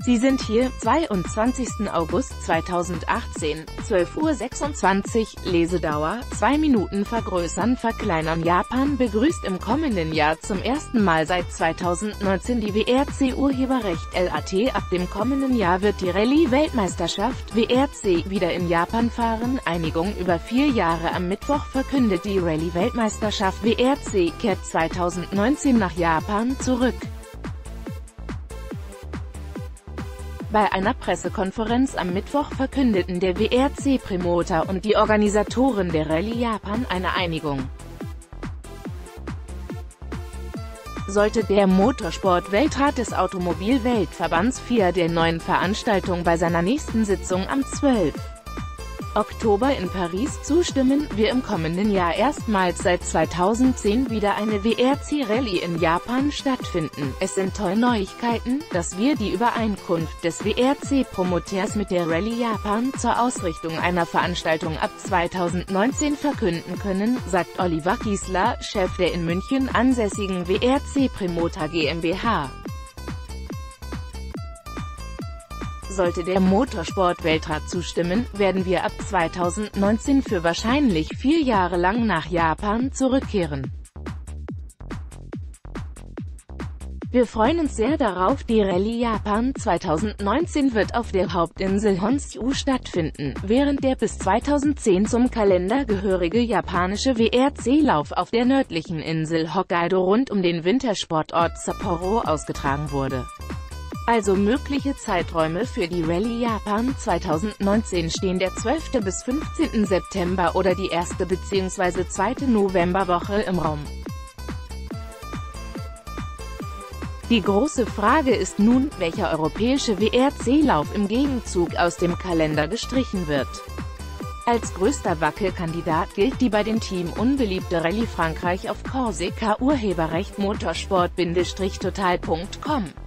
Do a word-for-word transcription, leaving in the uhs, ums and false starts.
Sie sind hier, zweiundzwanzigsten August zweitausendachtzehn, zwölf Uhr sechsundzwanzig, Lesedauer, zwei Minuten vergrößern verkleinern. Japan begrüßt im kommenden Jahr zum ersten Mal seit zweitausendneunzehn die W R C-Urheberrecht L A T. Ab dem kommenden Jahr wird die Rallye-Weltmeisterschaft W R C wieder in Japan fahren. Einigung über vier Jahre. Am Mittwoch verkündet die Rallye-Weltmeisterschaft W R C kehrt zweitausendneunzehn nach Japan zurück. Bei einer Pressekonferenz am Mittwoch verkündeten der W R C-Promoter und die Organisatoren der Rallye Japan eine Einigung. Sollte der Motorsport-Weltrat des Automobil-Weltverbands F I A der neuen Veranstaltung bei seiner nächsten Sitzung am zwölften Oktober in Paris zustimmen, wir im kommenden Jahr erstmals seit zweitausendzehn wieder eine W R C-Rallye in Japan stattfinden. Es sind tolle Neuigkeiten, dass wir die Übereinkunft des W R C-Promoteurs mit der Rallye Japan zur Ausrichtung einer Veranstaltung ab zweitausendneunzehn verkünden können, sagt Oliver Kiesler, Chef der in München ansässigen W R C-Promoter GmbH. Sollte der Motorsport-Weltrat zustimmen, werden wir ab zweitausendneunzehn für wahrscheinlich vier Jahre lang nach Japan zurückkehren. Wir freuen uns sehr darauf. Die Rallye Japan zweitausendneunzehn wird auf der Hauptinsel Honshu stattfinden, während der bis zweitausendzehn zum Kalender gehörige japanische W R C-Lauf auf der nördlichen Insel Hokkaido rund um den Wintersportort Sapporo ausgetragen wurde. Also mögliche Zeiträume für die Rallye Japan zweitausendneunzehn stehen der zwölfte bis fünfzehnte September oder die erste bzw. zweite Novemberwoche im Raum. Die große Frage ist nun, welcher europäische W R C-Lauf im Gegenzug aus dem Kalender gestrichen wird. Als größter Wackelkandidat gilt die bei dem Team unbeliebte Rallye Frankreich auf Korsika. Urheberrecht motorsport Bindestrich total Punkt com